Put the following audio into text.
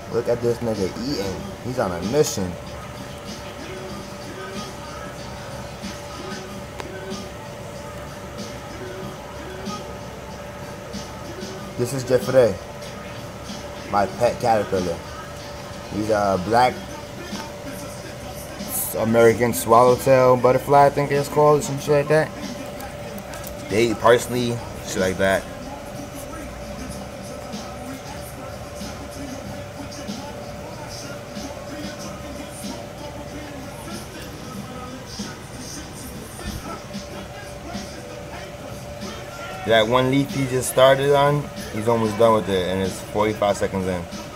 Look at this nigga eating. He's on a mission. This is Jeffrey, my pet caterpillar. He's a black American swallowtail butterfly, I think it's called, or some shit like that. They eat parsley, shit like that. That one leaf he just started on, he's almost done with it, and it's 45 seconds in.